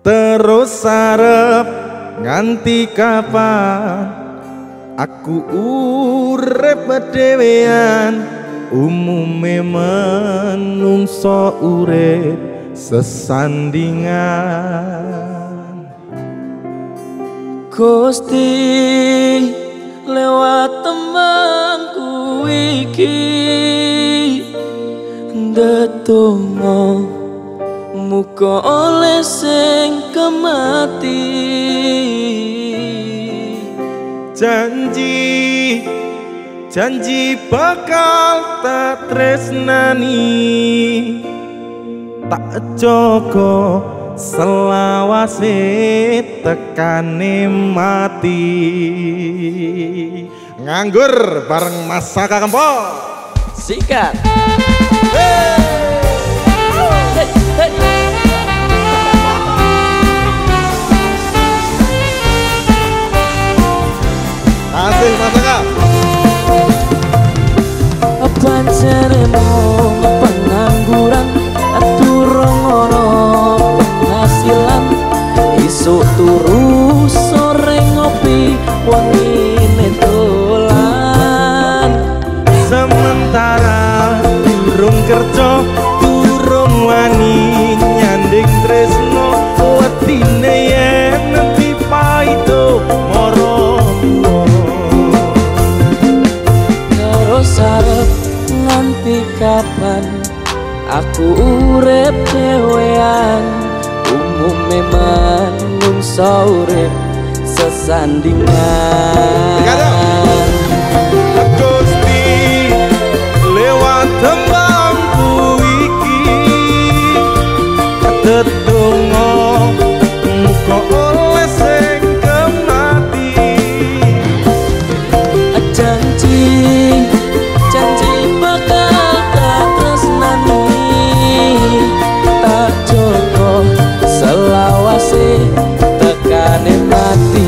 Terus arep nganti kapan aku urip dhewean, umume menungso urip sesandingan. Gusti lewat temanku iki ndedonga muga oleh sing kemati. Janji bakal tak tresnani, tak jaga selawase tekane mati. Nganggur bareng Mas Saka Kempol. Sikat. Asih Mas Saka. Panjenengan pengangguran durung ono penghasilan, isuk turu sore ngopi wengine dolan. Sementara durung kerja durung wani nyanding tresno, wedine yen dipaito moro terus arep nganti kapan aku urip dhewean, umume manungsa urip sesandingan. Gusti lewat tembangku iki tetunggo muga oleh sing kemati. Janji bakal tak tresnani, tak jaga selawase tekane mati.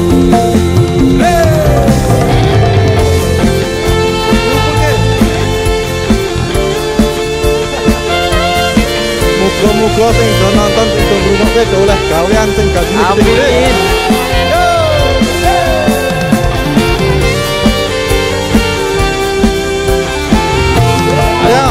Muga-muga sing do nonton sing do ngrungokke do oleh gawean sing gajine gede-gede. Ayo.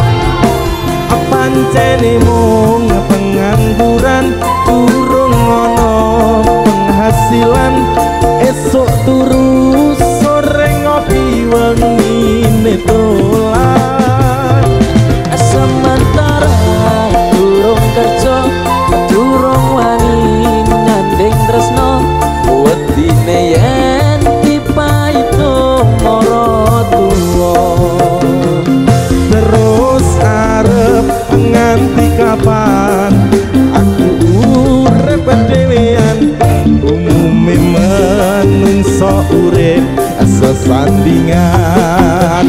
Pancene mung pengangguran durung ono penghasilan, esok turu sore ngopi wengine dolan. Sementara durung kerja durung wani nyanding tresno, wedine yen dipaito mara tuwa. Terus arep nganti kapan aku urip dhewean, umume menungso urip sesandingan.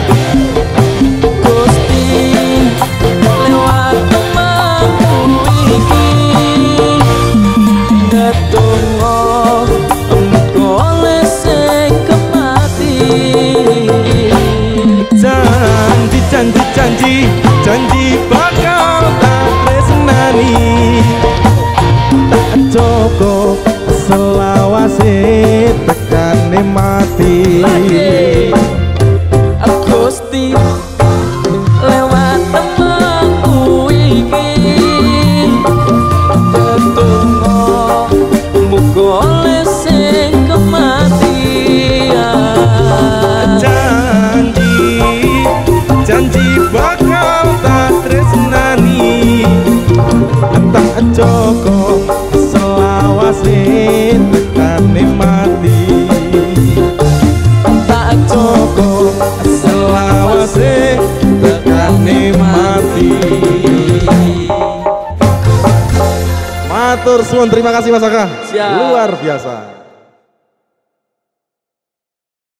Janji bakal tak tresnani, tak jaga selawase tekane mati. Gusti lewat temanku iki tetunggo muga oleh sing kematian. Janji bakal tak tresnani, tak jaga selawase tekane mati. Tak jaga selawase tekane mati. Matur suwun, terima kasih Mas Saka. Luar biasa.